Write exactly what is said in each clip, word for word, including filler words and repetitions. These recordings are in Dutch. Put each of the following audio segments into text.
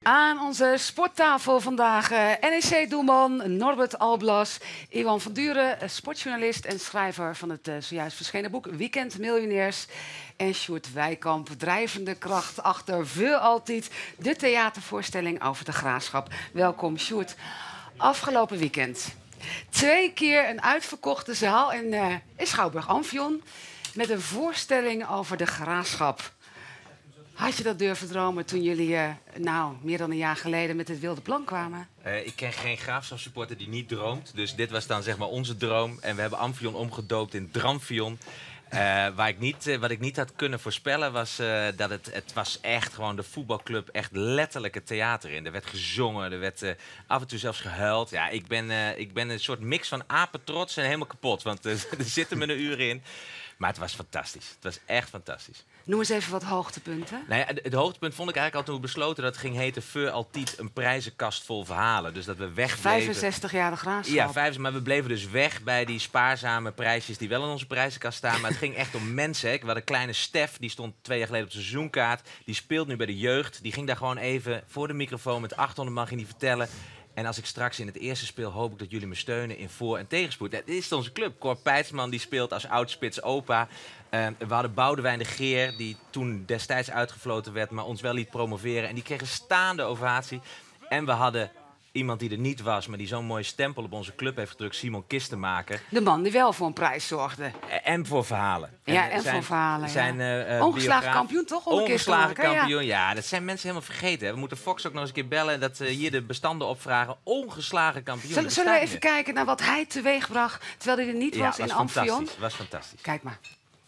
Aan onze sporttafel vandaag uh, N E C-doelman Norbert Alblas, Iwan van Duren, sportjournalist en schrijver van het uh, zojuist verschenen boek Weekend Miljonairs, en Sjoerd Wijkamp, drijvende kracht achter Veel Altijd, de theatervoorstelling over de Graafschap. Welkom Sjoerd. Afgelopen weekend twee keer een uitverkochte zaal in, uh, in Schouwburg-Amphion met een voorstelling over de Graafschap. Had je dat durven dromen toen jullie, uh, nou, meer dan een jaar geleden met het wilde plan kwamen? Uh, ik ken geen Graafschap-supporter die niet droomt. Dus dit was dan zeg maar onze droom. En we hebben Amphion omgedoopt in Dramfion. Uh, waar ik niet, uh, wat ik niet had kunnen voorspellen was uh, dat het, het was echt gewoon de voetbalclub, echt letterlijk het theater in. Er werd gezongen, er werd uh, af en toe zelfs gehuild. Ja, ik ben, uh, ik ben een soort mix van apetrots en helemaal kapot. Want uh, er zitten me een uur in. Maar het was fantastisch. Het was echt fantastisch. Noem eens even wat hoogtepunten. Nou ja, het, het hoogtepunt vond ik eigenlijk al toen we besloten dat het ging heten Veel Altijd, een prijzenkast vol verhalen. Dus dat we wegbleven. vijfenzestig jaar de Graafschap. Ja, vijfenzestig, maar we bleven dus weg bij die spaarzame prijsjes die wel in onze prijzenkast staan. Maar het ging echt om mensen. Hè. We hadden een kleine Stef, die stond twee jaar geleden op de seizoenkaart. Die speelt nu bij de jeugd. Die ging daar gewoon even voor de microfoon met achthonderd man ging die vertellen. En als ik straks in het eerste speel, hoop ik dat jullie me steunen in voor- en tegenspoed. Dit is onze club. Cor Pijtsman die speelt als oudspits opa. Uh, we hadden Boudewijn de Geer, die toen destijds uitgefloten werd, maar ons wel liet promoveren. En die kreeg een staande ovatie. En we hadden iemand die er niet was, maar die zo'n mooie stempel op onze club heeft gedrukt, Simon Kistenmaker. De man die wel voor een prijs zorgde. En voor verhalen. Ja, en zijn, voor verhalen. Zijn, ja. uh, Ongeslagen kampioen, toch? Ongeslagen kampioen, ja. ja. Dat zijn mensen helemaal vergeten. Hè. We moeten Fox ook nog eens een keer bellen, dat uh, hier de bestanden opvragen. Ongeslagen kampioen. Zullen, zullen we even meer. kijken naar wat hij teweegbracht, terwijl hij er niet ja, was in Amphion? Dat was fantastisch. Kijk maar.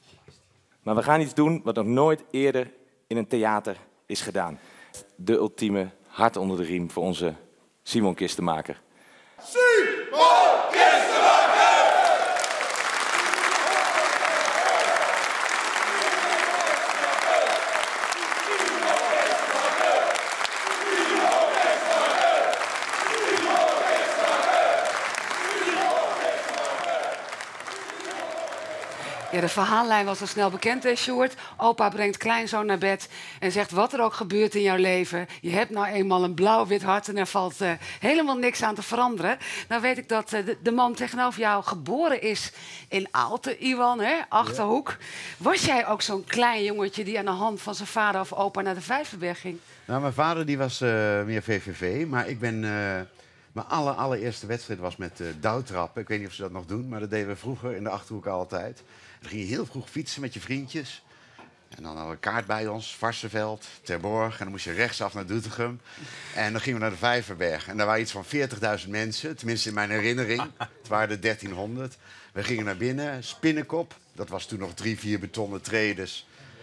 Maar we gaan iets doen wat nog nooit eerder in een theater is gedaan. De ultieme hart onder de riem voor onze Simon Kistenmaker. Simon Kistenmaker! Ja, de verhaallijn was al snel bekend, hè, Sjoerd. Opa brengt kleinzoon naar bed en zegt wat er ook gebeurt in jouw leven. Je hebt nou eenmaal een blauw-wit hart en er valt uh, helemaal niks aan te veranderen. Nou weet ik dat uh, de, de man tegenover jou geboren is in Aalten, Iwan, hè, Achterhoek. Ja. Was jij ook zo'n klein jongetje die aan de hand van zijn vader of opa naar de Vijverberg ging? Nou, mijn vader die was uh, meer V V V, maar ik ben... Uh... Mijn aller, allereerste wedstrijd was met uh, douwtrappen. Ik weet niet of ze dat nog doen, maar dat deden we vroeger in de Achterhoek altijd. Dan ging je heel vroeg fietsen met je vriendjes. En dan hadden we een kaart bij ons, Varsseveld, Terborg. En dan moest je rechtsaf naar Doetinchem. En dan gingen we naar de Vijverberg. En daar waren iets van veertigduizend mensen, tenminste in mijn herinnering. Het waren er dertienhonderd. We gingen naar binnen, Spinnenkop. Dat was toen nog drie, vier betonnen tredes.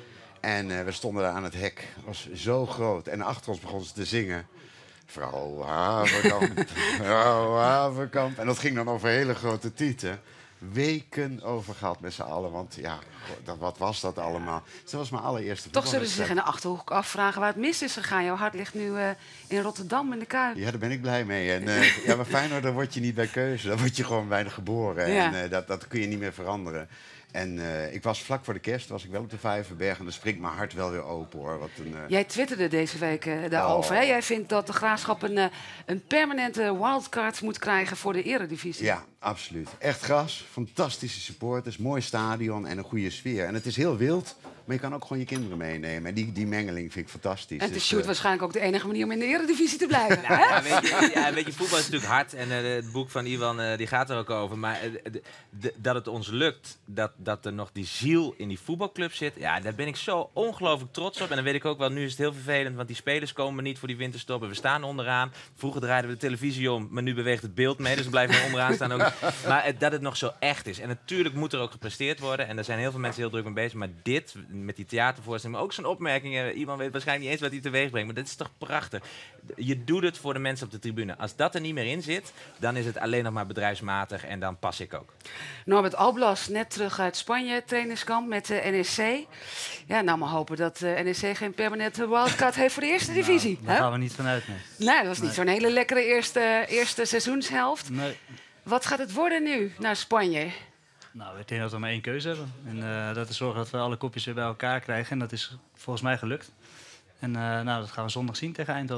En uh, we stonden daar aan het hek. Het was zo groot. En achter ons begon ze te zingen. Vrouw Haverkamp, vrouw Haverkamp. En dat ging dan over hele grote tieten. Weken over gehad met z'n allen, want ja, dat, wat was dat allemaal? Dus dat was mijn allereerste. Toch zullen ze zich in de Achterhoek afvragen waar het mis is gegaan. Jouw hart ligt nu uh, in Rotterdam in de Kuip. Ja, daar ben ik blij mee. En, uh, ja, maar Feyenoord, daar word je niet bij keuze. Daar word je gewoon bij geboren. Ja. En uh, dat, dat kun je niet meer veranderen. En uh, ik was vlak voor de kerst, was ik wel op de Vijverberg en dan springt mijn hart wel weer open, hoor. Wat een, uh... Jij twitterde deze week uh, daarover. Oh. Hè? Jij vindt dat de Graafschap een, uh, een permanente wildcard moet krijgen voor de eredivisie. Ja, absoluut. Echt gras, fantastische supporters, mooi stadion en een goede sfeer. En het is heel wild, maar je kan ook gewoon je kinderen meenemen. En die, die mengeling vind ik fantastisch. En het is dus, Sjoerd uh... waarschijnlijk ook de enige manier om in de eredivisie te blijven. Nou, ja, weet je, ja, weet je, voetbal is natuurlijk hard. En uh, het boek van Iwan uh, die gaat er ook over. Maar uh, de, de, dat het ons lukt, dat, dat er nog die ziel in die voetbalclub zit. Ja, daar ben ik zo ongelooflijk trots op. En dan weet ik ook wel, nu is het heel vervelend. Want die spelers komen niet voor die winterstop. En we staan onderaan. Vroeger draaiden we de televisie om. Maar nu beweegt het beeld mee. Dus we blijven onderaan staan ook. Maar uh, dat het nog zo echt is. En natuurlijk moet er ook gepresteerd worden. En daar zijn heel veel mensen heel druk mee bezig. Maar dit, met die theatervoorstelling. Maar ook zo'n opmerkingen. Iemand weet waarschijnlijk niet eens wat hij teweeg brengt. Maar dat is toch prachtig. Je doet het voor de mensen op de tribune. Als dat er niet meer in zit, dan is het alleen nog maar bedrijfsmatig. En dan pas ik ook. Norbert Alblas, net terug uit Spanje, trainingskamp met de N E C. Ja, nou maar hopen dat de N E C geen permanente wildcard heeft voor de eerste divisie. Nou, daar gaan we niet vanuit, nee. Nee, dat was niet nee. zo'n hele lekkere eerste, eerste seizoenshelft. Nee. Wat gaat het worden nu naar Spanje? Nou, ik denk dat we maar één keuze hebben. En uh, dat is zorgen dat we alle kopjes weer bij elkaar krijgen. En dat is volgens mij gelukt. En uh, nou, dat gaan we zondag zien tegen Eindhoven.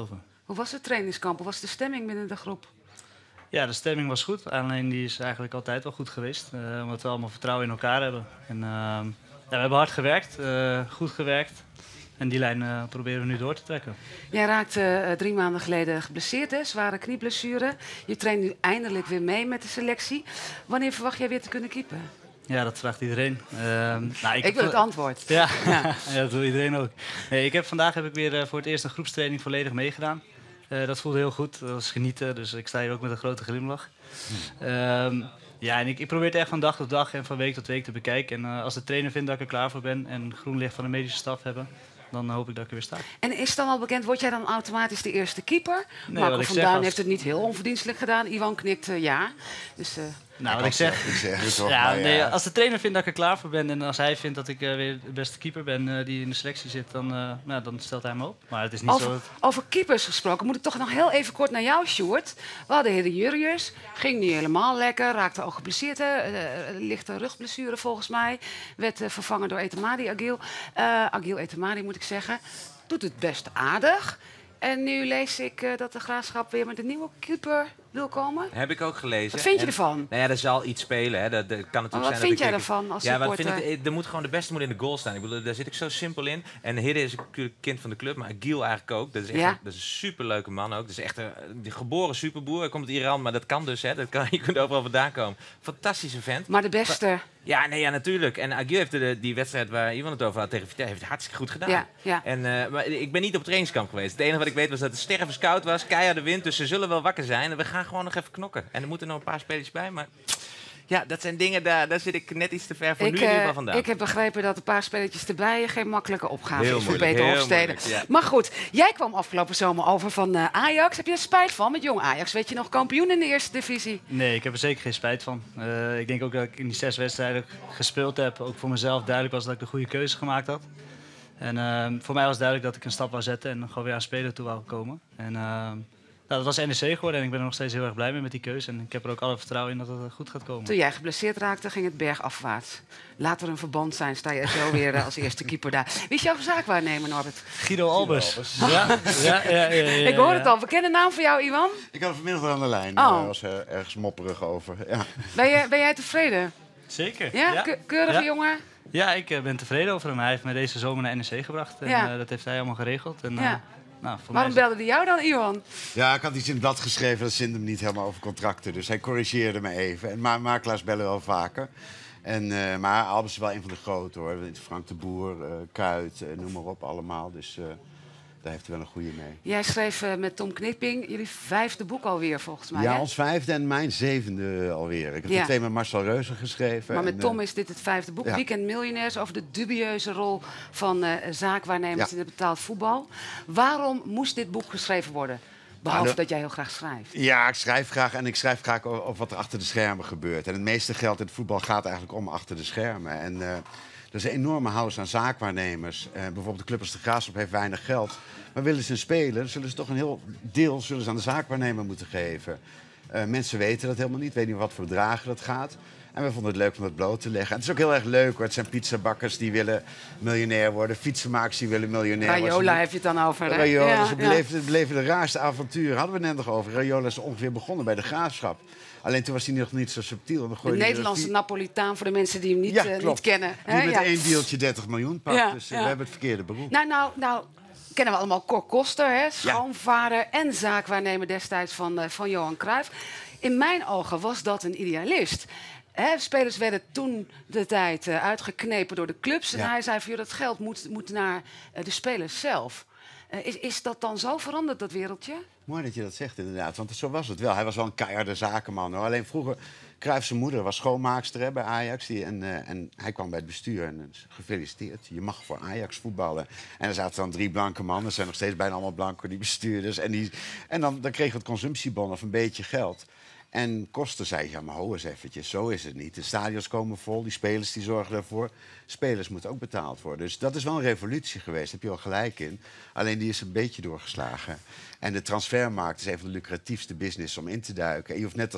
Hoe was het trainingskamp? Hoe was de stemming binnen de groep? Ja, de stemming was goed. Alleen die is eigenlijk altijd wel goed geweest. Uh, omdat we allemaal vertrouwen in elkaar hebben. En, uh, ja, we hebben hard gewerkt, uh, goed gewerkt. En die lijn uh, proberen we nu door te trekken. Jij raakte uh, drie maanden geleden geblesseerd, hè? Zware knieblessure. Je traint nu eindelijk weer mee met de selectie. Wanneer verwacht jij weer te kunnen keepen? Ja, dat vraagt iedereen. Uh, nou, ik, ik wil het antwoord. Ja, ja. Ja, dat wil iedereen ook. Nee, ik heb, vandaag heb ik weer uh, voor het eerst een groepstraining volledig meegedaan. Uh, dat voelde heel goed, dat was genieten, dus ik sta hier ook met een grote glimlach. Hmm. Uh, ja, en ik, ik probeer het echt van dag tot dag en van week tot week te bekijken. En uh, als de trainer vindt dat ik er klaar voor ben en groen licht van de medische staf hebben, dan hoop ik dat ik er weer sta. En is dan al bekend, word jij dan automatisch de eerste keeper? Nee, Marco van Duin als... heeft het niet heel onverdienstelijk gedaan. Iwan knikt uh, ja. Dus, uh... Nou, wat ik zeg, ik zeg het toch, ja, maar, nee, ja. Als de trainer vindt dat ik er klaar voor ben en als hij vindt dat ik uh, weer de beste keeper ben uh, die in de selectie zit, dan, uh, nou, dan stelt hij me op. Maar het is niet over, zo dat... over keepers gesproken, moet ik toch nog heel even kort naar jou, Sjoerd. We hadden Hidde Jurrius, ging niet helemaal lekker, raakte ook geblesseerd, hè? Uh, lichte rugblessure volgens mij. Werd uh, vervangen door Etemadi Agil. Uh, Agil Etemadi moet ik zeggen. Doet het best aardig. En nu lees ik uh, dat de Graafschap weer met een nieuwe keeper wil komen. Heb ik ook gelezen. Wat vind je en, ervan? Nou ja, er zal iets spelen. Hè. Dat, dat kan natuurlijk maar wat zijn vind dat jij ik, ervan als ja, wat supporter? vind ik, er moet gewoon de beste moet in de goal staan. Ik bedoel, daar zit ik zo simpel in. En Hidde is natuurlijk kind van de club, maar Agil eigenlijk ook. Dat is echt ja. een, dat is een superleuke man ook. Dat is echt een, een geboren superboer. Hij komt uit Iran, maar dat kan dus. Hè. Dat kan, je kunt overal vandaan komen. Fantastische vent. Maar de beste... Maar, ja, nee, ja, natuurlijk. En Agil heeft de, die wedstrijd waar Iwan het over had tegen Vitesse, heeft het hartstikke goed gedaan. Ja, ja. En, uh, maar ik ben niet op het trainingskamp geweest. Het enige wat ik weet was dat het stervenskoud was, keiharde wind, dus ze zullen wel wakker zijn. En we gaan gewoon nog even knokken. En er moeten nog een paar spelers bij, maar ja, dat zijn dingen, daar, daar zit ik net iets te ver voor ik, nu in ieder geval uh, vandaan. Ik heb begrepen dat een paar spelletjes erbij geen makkelijke opgave heel is voor moeilijk, Peter heel Hofstede. moeilijk, ja. Maar goed, jij kwam afgelopen zomer over van uh, Ajax. Heb je er spijt van met jong Ajax? Weet je nog kampioen in de eerste divisie? Nee, ik heb er zeker geen spijt van. Uh, ik denk ook dat ik in die zes wedstrijden gespeeld heb, ook voor mezelf duidelijk was dat ik de goede keuze gemaakt had. En uh, voor mij was duidelijk dat ik een stap wou zetten en gewoon weer aan spelen toe wou komen. En uh, nou, dat was N E C geworden en ik ben er nog steeds heel erg blij mee met die keuze. En ik heb er ook alle vertrouwen in dat het goed gaat komen. Toen jij geblesseerd raakte, ging het bergafwaarts. Laat er een verband zijn, sta je zo weer uh, als eerste keeper daar. Wie is jouw zaakwaarnemer, Norbert? Guido Albers. Ja, ja, ja, ja, ja, ja, ik hoor ja. het al. Bekende naam voor jou, Iwan? Ik had vanmiddag aan de lijn. Oh. Uh, was er ergens mopperig over. Ja. Ben, je, ben jij tevreden? Zeker. Ja? Ja. Ke- keurige Ja. jongen? Ja, ik uh, ben tevreden over hem. Hij heeft me deze zomer naar N E C gebracht. En Ja. uh, dat heeft hij allemaal geregeld. En, uh, Ja. nou, voor Waarom mij is belde hij jou dan, Iwan? ja, ik had iets in het blad geschreven, dat zinde hem niet helemaal over contracten. Dus hij corrigeerde me even. En ma makelaars bellen wel vaker. En, uh, maar Albers is wel een van de grote hoor. Frank de Boer, uh, Kuit, uh, noem maar op allemaal. Dus uh, daar heeft hij wel een goede mee. Jij schreef uh, met Tom Knipping jullie vijfde boek alweer, volgens mij. Ja, hè? ons vijfde en mijn zevende alweer. Ik heb Ja. er twee met Marcel Reuzen geschreven. Maar met en, Tom uh, is dit het vijfde boek, ja. Weekend Miljonairs, over de dubieuze rol van uh, zaakwaarnemers Ja. in het betaald voetbal. Waarom moest dit boek geschreven worden? Behalve Nou, de- dat jij heel graag schrijft. Ja, ik schrijf graag en ik schrijf graag over, over wat er achter de schermen gebeurt. En het meeste geld in het voetbal gaat eigenlijk om achter de schermen. En uh, er is een enorme house aan zaakwaarnemers. Uh, bijvoorbeeld de club als de Graafschap heeft weinig geld. Maar willen ze spelen, dan zullen ze toch een heel deel zullen ze aan de zaakwaarnemer moeten geven. Uh, mensen weten dat helemaal niet, weten niet wat voor bedragen dat gaat. En we vonden het leuk om dat bloot te leggen. En het is ook heel erg leuk hoor. Het zijn pizzabakkers die willen miljonair worden. Fietsenmakers die willen miljonair worden. Rayola heb je het dan over. hè? Rayola, Ja, ze ja. beleefden, beleefden de raarste avonturen. Hadden we het net nog over. Rayola is ongeveer begonnen bij de Graafschap. Alleen toen was hij nog niet zo subtiel. En dan De gooide hij er Nederlandse vier- Napolitaan voor de mensen die hem niet, Ja, uh, klopt. niet kennen. Die hè? met Ja. één deeltje dertig miljoen pakt. Ja, dus uh, ja. we hebben het verkeerde beroep. Nou, nou, nou, kennen we allemaal Cor Koster, hè? Schoonvader en zaakwaarnemer destijds van, uh, van Johan Cruijff. In mijn ogen was dat een idealist. Hè, spelers werden toen de tijd uh, uitgeknepen door de clubs. En Ja. hij zei van, joh, dat geld moet, moet naar uh, de spelers zelf. Uh, is, is dat dan zo veranderd, dat wereldje? Mooi dat je dat zegt inderdaad, want zo was het wel. Hij was wel een keiharde zakenman. Hoor. Alleen vroeger, Cruijff zijn moeder was schoonmaakster hè, bij Ajax. Die, en, uh, en hij kwam bij het bestuur en uh, gefeliciteerd. Je mag voor Ajax voetballen. En er zaten dan drie blanke mannen. Er zijn nog steeds bijna allemaal blanken, die bestuurders. En, die, en dan, dan kregen we het consumptiebon of een beetje geld. En Koster zei, ja maar ho eens eventjes, zo is het niet. De stadions komen vol, die spelers die zorgen daarvoor. Spelers moeten ook betaald worden. Dus dat is wel een revolutie geweest, daar heb je wel gelijk in. Alleen die is een beetje doorgeslagen. En de transfermarkt is een van de lucratiefste business om in te duiken. En je hoeft net als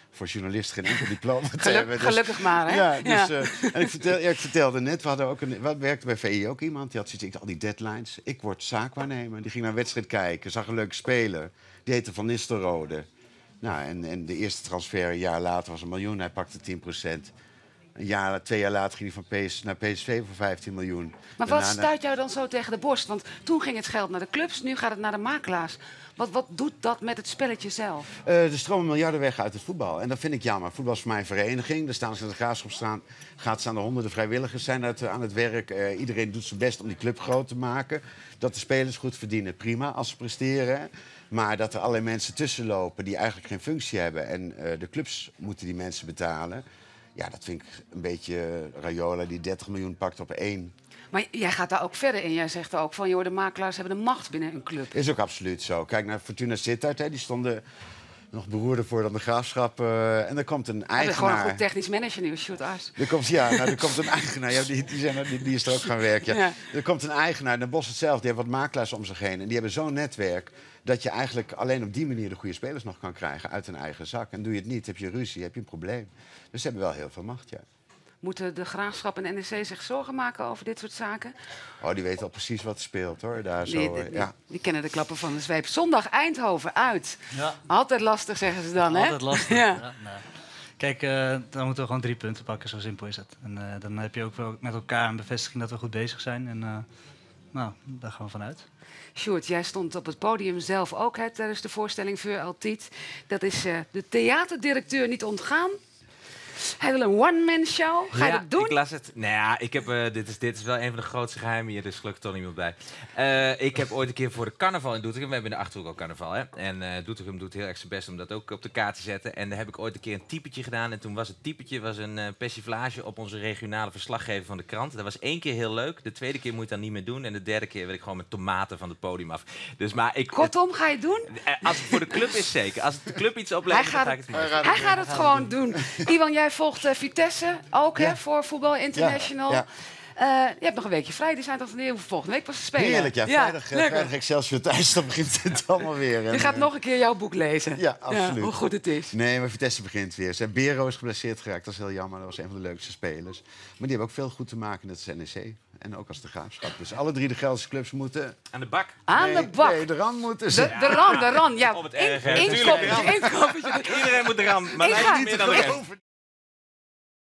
voor journalisten geen enkel diploma te Geluk, hebben. Dus, gelukkig maar, hè? ja, dus, Ja. eh, en ik, vertel, ja, ik vertelde net, we hadden ook een, we werkte bij V I ook iemand, die had zoiets, ik, al die deadlines. Ik word zaakwaarnemer. Die ging naar een wedstrijd kijken, zag een leuke speler. Die heette Van Nistelrode. Nou, en, en de eerste transfer een jaar later was een miljoen. Hij pakte tien procent. Een jaar, twee jaar later ging hij van P S, naar P S V voor vijftien miljoen. Maar wat Daarna naar- stuit jou dan zo tegen de borst? Want toen ging het geld naar de clubs, nu gaat het naar de makelaars. Wat, wat doet dat met het spelletje zelf? Uh, er stromen miljarden weg uit het voetbal. En dat vind ik jammer. Voetbal is voor mij een vereniging. Er staan als de Graafschap staan, gaat staan er honderden vrijwilligers zijn uit, aan het werk. Uh, iedereen doet zijn best om die club groot te maken. Dat de spelers goed verdienen, prima als ze presteren. Maar dat er allerlei mensen tussenlopen die eigenlijk geen functie hebben. En uh, de clubs moeten die mensen betalen. Ja, dat vind ik een beetje Raiola die dertig miljoen pakt op één. Maar jij gaat daar ook verder in. Jij zegt ook van, joh, de makelaars hebben de macht binnen een club. Is ook absoluut zo. Kijk naar Fortuna Sittard, hè. Die stonden nog beroerder voor dan de Graafschap. Uh, en er komt een Hij is eigenaar. gewoon een goed technisch manager nu, Sjoerd Ars. Er komt, ja, nou, er komt een eigenaar. Ja, die, die, zijn, er- die, die is er ook gaan werken. Ja. Ja. Er komt een eigenaar. Den Bosch hetzelfde. Die hebben wat makelaars om zich heen. En die hebben zo'n netwerk dat je eigenlijk alleen op die manier de goede spelers nog kan krijgen uit hun eigen zak. En doe je het niet, heb je ruzie, heb je een probleem. Dus ze hebben wel heel veel macht, ja. Moeten de Graafschap en N E C zich zorgen maken over dit soort zaken? Oh, die weten al precies wat er speelt, hoor. Daar zo, Die, eh, die, ja. die kennen de klappen van de zweep. Zondag Eindhoven uit. Ja. Altijd lastig, zeggen ze dan, hè? Altijd lastig. Ja. Ja, nou. Kijk, eh, dan moeten we gewoon drie punten pakken, zo simpel is het. En eh, dan heb je ook wel met elkaar een bevestiging dat we goed bezig zijn. En uh, nou, daar gaan we vanuit. Sjoerd, jij stond op het podium zelf ook hè, tijdens de voorstelling Voor Altiet. Dat is uh, de theaterdirecteur niet ontgaan. Hij wil een one-man show. Ga je Ja, dat doen? ik las het. Nou ja, ik heb, uh, dit, is, dit is wel een van de grootste geheimen hier, dus gelukkig toch niemand bij. Uh, ik heb ooit een keer voor de carnaval in Doetinchem, we hebben in de Achterhoek al carnaval, hè. En uh, Doetinchem doet heel erg zijn best om dat ook op de kaart te zetten. En daar heb ik ooit een keer een typetje gedaan. En toen was het typetje was een uh, persiflage op onze regionale verslaggever van de krant. Dat was één keer heel leuk, de tweede keer moet je dat niet meer doen. En de derde keer werd ik gewoon met tomaten van het podium af. Dus, maar ik, Kortom, ga je het doen? het, uh, als het voor de club is, zeker. Als het de club iets oplevert, Hij dan gaat ga ik het niet doen. Hij gaat het gewoon doen. Iwan, jij volgt uh, Vitesse ook, hè, Ja. voor Voetbal International. Ja, Uh, je hebt nog een weekje vrij. Die zijn toch neer volgende week pas te spelen? Heerlijk, ja. Vrijdag, ja, lekker. vrijdag Excelsior thuis, dan begint het allemaal weer. En, Je gaat eh, nog een keer jouw boek lezen. Ja, absoluut. hoe goed het is. Nee, maar Vitesse begint weer. Zijn Bero is geblesseerd geraakt, dat is heel jammer. Dat was een van de leukste spelers. Maar die hebben ook veel goed te maken, net als N E C. En ook als de Graafschap. Dus alle drie de Gelderse clubs moeten... Aan de bak. Aan nee, de bak. Nee, de rand moeten ze. De, de ran, de ran. Ja, Op het één- erg, hè. één Tuurlijk, kopje, de ran. één kopje. Iedereen moet er aan, maar Ik wij ga- niet meer dan de rest.